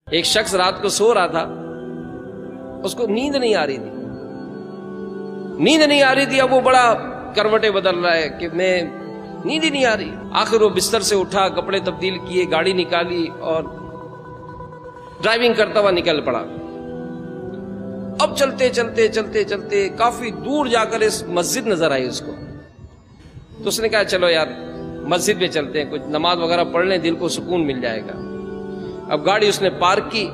ایک شخص رات کو سو رہا تھا، اس کو نیند نہیں آ رہی تھی، اب وہ بڑا کروٹیں بدل رہا ہے کہ میں نیند ہی نہیں آ رہی۔ آخر وہ بستر سے اٹھا، کپڑے تبدیل کیے، گاڑی نکالی اور ڈرائیونگ کرتا ہوا نکل پڑا۔ اب چلتے چلتے کافی دور جا کر اس مسجد نظر آئی اس کو، تو اس نے کہا چلو یار مسجد میں چلتے ہیں، کچھ نماز وغیرہ پڑھ لیں، دل کو سکون مل جائے گا۔ اب گاڑی اس نے پارک کی،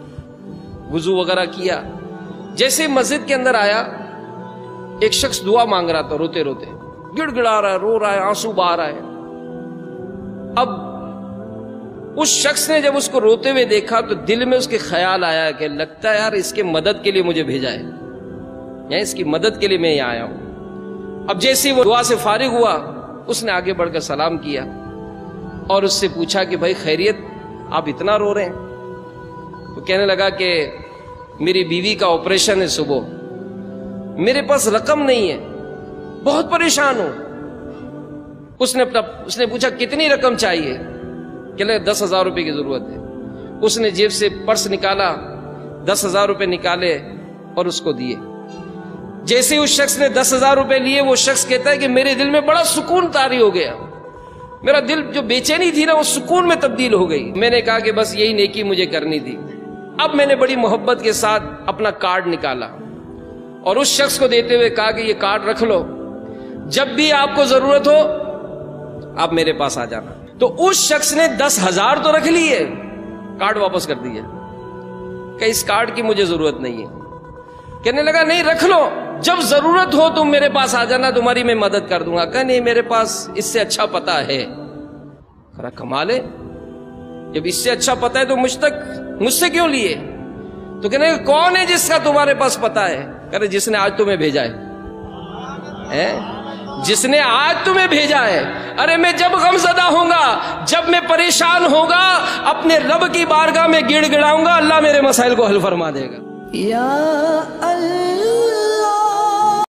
وضو وغیرہ کیا، جیسے مسجد کے اندر آیا ایک شخص دعا مانگ رہا تھا، روتے روتے گڑ گڑا رہا ہے، رو رہا ہے، آنسو بہا رہا ہے۔ اب اس شخص نے جب اس کو روتے ہوئے دیکھا تو دل میں اس کے خیال آیا کہ لگتا ہے یار اس کے مدد کے لیے مجھے بھیجا ہے، یا اس کی مدد کے لیے میں یہاں آیا ہوں۔ اب جیسے وہ دعا سے فارغ ہوا، اس نے آگے بڑھ کر سلام کیا اور اس سے پوچھا کہ بھائی خیریت، آپ اتنا رو رہے ہیں؟ تو کہنے لگا کہ میری بیوی کا آپریشن ہے صبح، میرے پاس رقم نہیں ہے، بہت پریشان ہوں۔ اس نے پوچھا کتنی رقم چاہیے؟ کہ 10,000 روپے کی ضرورت ہے۔ اس نے جیب سے پرس نکالا، 10,000 روپے نکالے اور اس کو دیے۔ جیسے اس شخص نے 10,000 روپے لیے، وہ شخص کہتا ہے کہ میرے دل میں بڑا سکون طاری ہو گیا، میرا دل جو بے چینی تھی نا وہ سکون میں تبدیل ہو گئی۔ میں نے کہا کہ بس یہی نیکی مجھے کرنی تھی۔ اب میں نے بڑی محبت کے ساتھ اپنا کارڈ نکالا اور اس شخص کو دیتے ہوئے کہا کہ یہ کارڈ رکھ لو، جب بھی آپ کو ضرورت ہو آپ میرے پاس آ جانا۔ تو اس شخص نے 10,000 تو رکھ لیے، کارڈ واپس کر دیا کہ اس کارڈ کی مجھے ضرورت نہیں ہے۔ کہنے لگا نہیں رکھ لو، جب ضرورت ہو تم میرے پاس آ جانا، تمہاری میں مدد کر دوں گا۔ کہ نہیں میرے پاس اس سے اچھا پتہ ہے۔ کہا کمال ہے، جب اس سے اچھا پتہ ہے تو مجھ سے کیوں لیے؟ تو کہنے لگا کون ہے جس کا تمہارے پاس پتہ ہے؟ کہہ رہے جس نے آج تمہیں بھیجا ہے، جس نے آج تمہیں بھیجا ہے۔ ارے میں جب غمزدہ ہوں گا، جب میں پریشان ہوگا، اپنے رب کی بارگاہ میں گڑ گڑاؤں گا، اللہ میرے مسائل کو حل فرما دے گا۔ یا اللہ